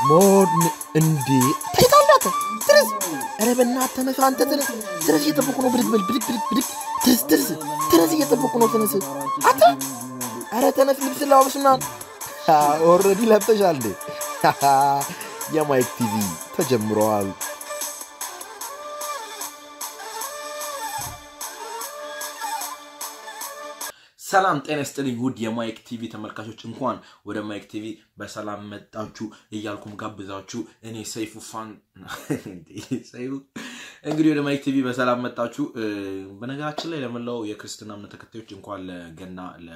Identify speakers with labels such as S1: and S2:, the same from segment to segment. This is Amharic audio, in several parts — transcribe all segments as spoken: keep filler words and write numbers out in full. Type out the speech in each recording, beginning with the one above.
S1: ሞድ እንዴ ታይታላተ ትርስ አረ በእናትህ ተነሳ አንተ ትርስ ትርስ እየጠበቁ ነው ብድግ በል ብድግ ብድግ ብድግ ትርስ ትርስ ትርስ እየጠበቁ ነው ተነስ አታ አረ ተነስ ልብስ ላውብስና ኦሬዲ ለብሰሻል እንዴ የማይክ ቲቪ ተጀምሯል ሰላም ጤና ይስጥልኝ ውድ የማይክ ቲቪ ተመልካቾች እንኳን ወደ ማይክ ቲቪ በሰላም መጣችሁ እያልኩም ጋብዛችሁ እኔ ሰይፉ ፋን ሰይፉ እንግዲህ ወደ ማይክ ቲቪ በሰላም መጣችሁ በነገራችን ላይ ለመላው የክርስቲና እምነት ተከታዮች እንኳን ለገና ለ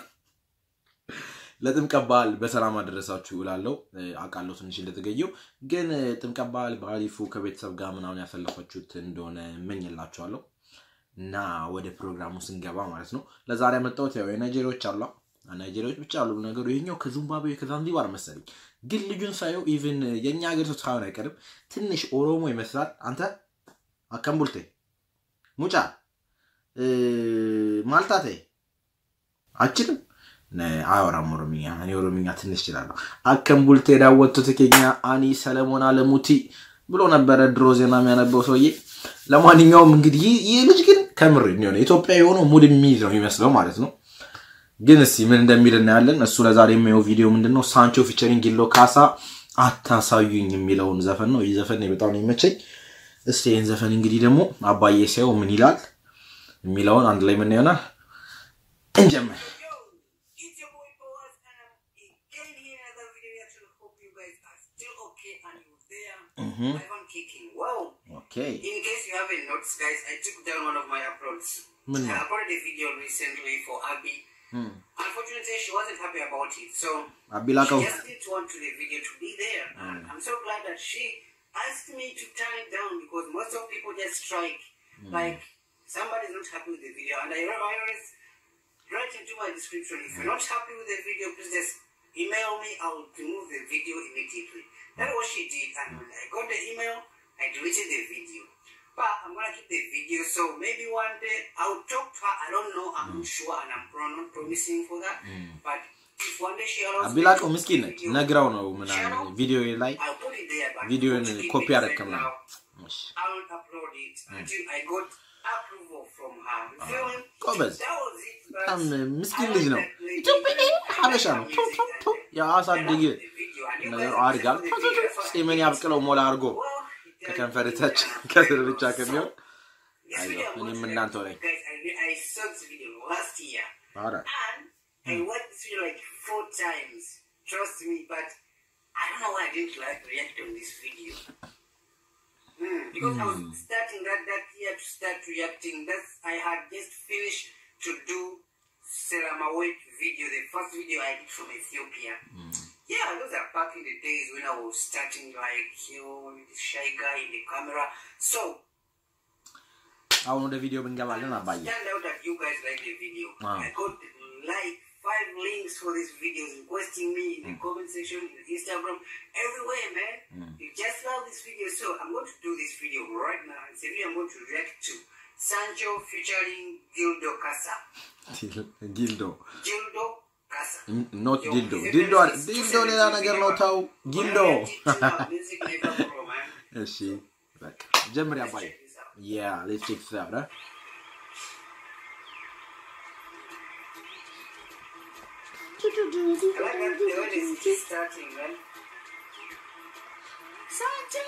S1: ለጥምቀት በዓል በሰላም አደረሳችሁ እላለሁ አቃለው ትንሽ እንደተገየው ግን ጥምቀት በዓል በአሪፉ ከቤተሰብ ጋር ምናምን ያሳለፋችሁት እንደሆነ እመኝላችኋለሁ እና ወደ ፕሮግራሙ ስንገባ ማለት ነው ለዛሬ መጣሁት ያው የናይጄሪያዎች አሉ ናይጄሪያዎች ብቻ አሉ ነገሩ ይሄኛው ከዚምባብዌ ከዛንዚባር መሰለኝ ግን ልጁን ሳይው ኢቭን የኛ ሀገር ሰው ሳይሆን አይቀርም ትንሽ ኦሮሞ ይመስላል አንተ አከምቡልቴ ሙጫ ማልታቴ አችልም አወራም ኦሮሚኛ እኔ ኦሮሚኛ ትንሽ ይችላል አከምቡልቴ ዳወቱት ከኛ አኒ ሰለሞን አለሙቲ ብሎ ነበር ድሮ ዜና የሚያነበው ሰውዬ ለማንኛውም እንግዲህ ይሄ ልጅ ግን ከምር ነው ኢትዮጵያ የሆነ ሙድ የሚይዝ ነው ይመስለው ማለት ነው ግን እሺ ምን እንደሚል እናያለን እሱ ለዛሬ የሚያው ቪዲዮ ምንድነው ሳንቾ ፊቸሪንግ ጊሎ ካሳ አታሳዩኝ የሚለውን ዘፈን ነው ይሄ ዘፈን ነው በጣም ይመቸኝ እስቲ ይሄን ዘፈን እንግዲህ ደግሞ አባዬ ሲያው ምን ይላል የሚለውን አንድ ላይ ምን ይሆናል እንጀምር Mhm. iPhone kicking. Wow. Okay. In case you haven't noticed, guys, I took down one of my uploads. Mm. I uploaded a video recently for Abby. Mm. Unfortunately, she wasn't happy about it. So Abby she just didn't want the video to be there. Mm. And I'm so glad that she asked me to turn it down because most of people just strike. Mm. Like somebody's not happy with the video. And I, I always write into my description, if you're not happy with the video, please just email me. I'll remove the video immediately. That's what she did, and when I got the email, I deleted the video. But I'm gonna keep the video, so maybe one day I'll talk to her. I don't know, I'm not sure, and I'm not promising for that. Mm. But if one day she allows me to put the video, nagraw no mana video like I'll put it there, but video in copy arekam na. I will upload it mm. until I got approval from her. You feel me? That was it. I'm miskin ልጅ ነው ኢትዮጵያ ሀበሻ ነው ያ አሳድግ ነገር አርጋል ሲመን ያብቀለው ሞላ አርጎ ከከንፈረታች ከስር ብቻ ከሚሆን አይዮ እኔም እናንተው ላይ I saw this video last year and I watched this video like four times trust me but I don't know why I didn't like react on this video mm, because mm. I was starting that that year to start reacting that's I had just finished to do Selamawet video, the first video I did from Ethiopia. Mm. Yeah, those are back in the days when I was starting like, you know, this shy guy in the camera. So, I want the video in Gavalana by you. Turned out that you guys like the video. Wow. I got like five links for these videos requesting me in the mm. comment section, in Instagram, everywhere, man. Mm. You just love this video. So, I'm going to do this video right now. It's a video I'm going to react to. Sancho featuring Gildo Casa. Gildo. Gildo Casa. Not Yo, Dildo. Dildo. Dildo le da ነገር ነው ታው Gildo. እሺ በቃ ጀምር ያባይ Yeah, let's check this out, huh? Starting, man. Sancho.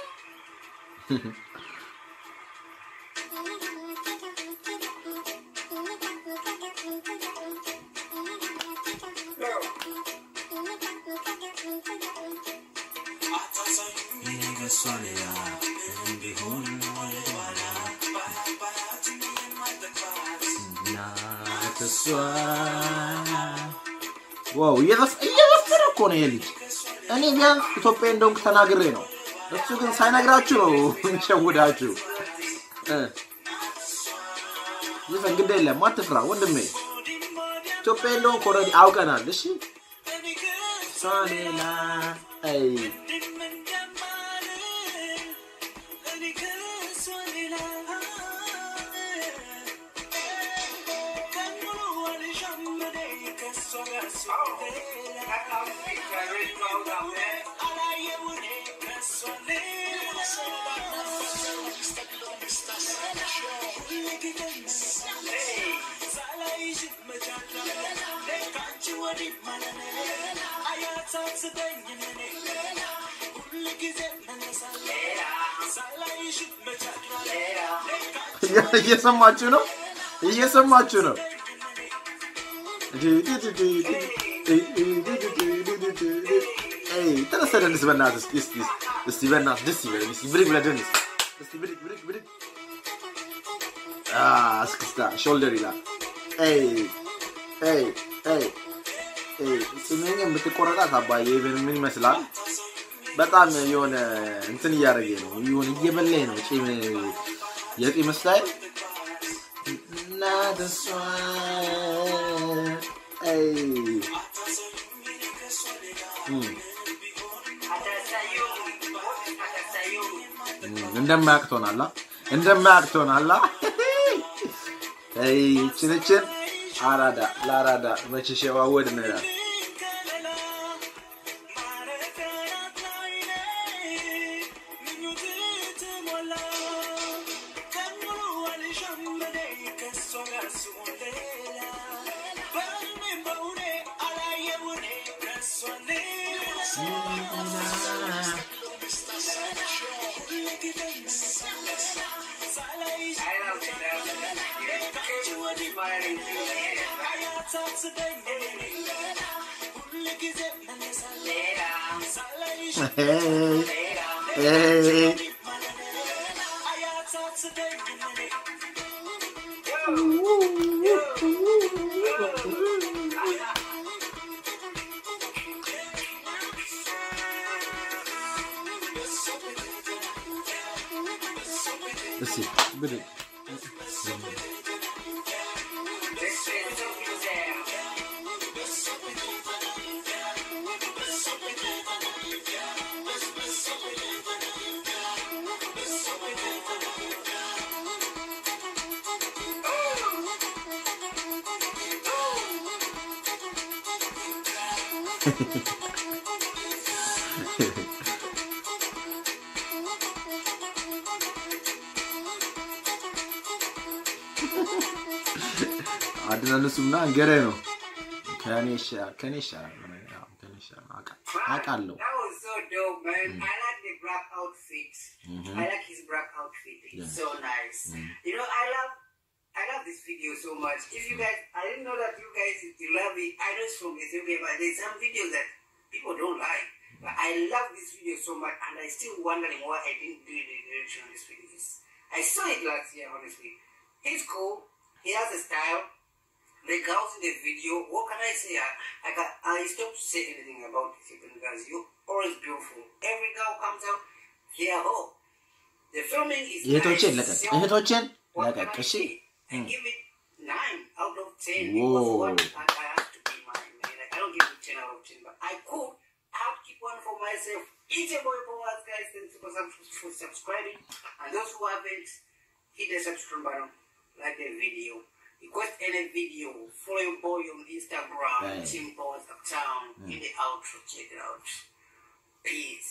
S1: Wow, yes, yes, እኮ ነው ይልጅ እኔ ያን ኢትዮጵያ እንደውም ተናግሬ ነው እሱ ግን ሳይነግራችሁ ነው እንሸውዳችሁ እ ይፈን ግድ የለም አትፍራ ወንድሜ ኢትዮጵያ እንደውም ኮረዲ አውቀናል እሺ ሳሌላ አይ
S2: እየሰማችሁ ነው እየሰማችሁ ነው አይ ተነስተንስ በእናትህ እስቲ እስቲ በእናትህ ደስ ይበል እስቲ ብሪክ ብለደንስ እስቲ ብሪክ ብሪክ ብሪክ አ እስክስታ ሾልደር ይላል አይ አይ አይ አይ ስሜን የምትቆረጣት አባዬ ምን ይመስላል በጣም የሆነ እንትን ያረገ ነው ይሁን እየበለኝ ነው ጪም የቂም ስታይል ና ደስዋ አይ እንደማያቅቶናላ እንደማያቅቶናላ አይ ችነችን አራዳ ላራዳ መችሼዋ ወድ ነው ያለው Hey, hey. Let's see. Bit it. አድናን ሱምና እንገሬ ነው ከኔሻ ከኔሻ ከኔሻ አቃለው
S1: that was so dope man mm. I like the black outfit mm-hmm. I like his black outfit it's yeah. so nice mm. you know I love I love this video so much if you guys I didn't know that you guys you love it I know it's from Ethiopia but there's some videos that people don't like but I love this video so much and I still wondering why I didn't do the direction on this video I saw it last year honestly he's cool he has a style the girls in the video, what can I say? I, I, got, I stopped to say anything about Ethiopian girls. You're always beautiful. Every girl comes out, here, oh. The filming is nice. So, what can I say? I give it nine out of ten. Because one, I, I have to be mine. Like, I don't give it ten out of ten. But I could, I have to keep one for myself. Eat a boy for us, guys. Thanks for subscribing. And those who haven't, hit the subscribe button. Like the video. Request any video, follow your boy on Instagram, hey. Team Boys Uptown, mm. in the outro, check it out. Peace.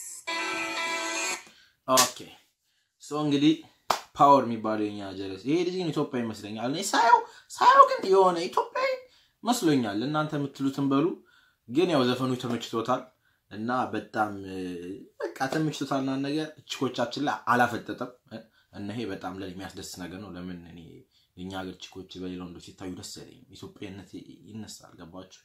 S2: Okay. So እንግዲህ ፓወር የሚባለው የኛ ጀለስ ይሄ ልጅ ኢትዮጵያ ይመስለኛል እኔ ሳይው ሳይው ግን የሆነ ኢትዮጵያ መስሎኛል እናንተ የምትሉትን በሉ ግን ያው ዘፈኑ ተመችቶታል እና በጣም በቃ ተመችቶታልና ነገር እችኮቻችን ላይ አላፈጠጠም እና ይሄ በጣም ለኔ የሚያስደስት ነገር ነው ለምን እኔ እኛ ሀገር ችኮች በሌላው እንደው ሲታዩ ደስ ያለኝ ኢትዮጵያነት ይነሳል ገባችሁ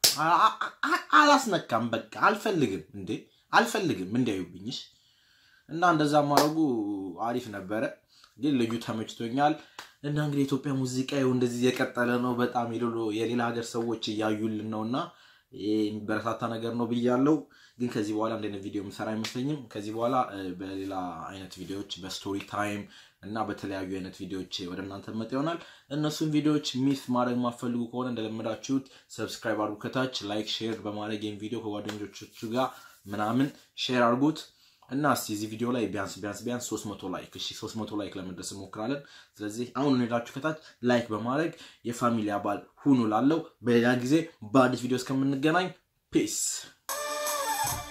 S2: አላስነካም በቃ አልፈልግም እንዴ አልፈልግም እንዲያዩብኝሽ እና እንደዛ ማረጉ አሪፍ ነበር ግን ልዩ ተመችቶኛል እና እንግዲህ ኢትዮጵያ ሙዚቃ ይው እንደዚህ የቀጠለ ነው በጣም ይሉሎ የሌላ ሀገር ሰዎች ያዩልን ነውና በርካታ ነገር ነው ብያለው ግን ከዚህ በኋላ እንደነ ቪዲዮ ምሰራ አይመስለኝም ከዚህ በኋላ በሌላ አይነት ቪዲዮዎች በስቶሪ ታይም እና በተለያዩ አይነት ቪዲዮዎች ወደ እናንተ መጣ ይሆናል እነሱን ቪዲዮዎች ሚስ ማድረግ ማፈልጉ ከሆነ እንደለመዳችሁት ሰብስክራይብ አድርጉ ከታች ላይክ ሼር በማድረግ ይሄን ቪዲዮ ከጓደኞቻችሁ ጋር ምናምን ሼር አድርጉት እና እዚህ ቪዲዮ ላይ ቢያንስ ቢያንስ ቢያንስ ሶስት መቶ ላይክ እሺ ሶስት መቶ ላይክ ለመድረስ እንሞክራለን ስለዚህ አሁን እንሄዳችሁ ከታች ላይክ በማድረግ የፋሚሊ አባል ሁኑ ላለው በሌላ ጊዜ በአዲስ ቪዲዮ እስከምንገናኝ ፒስ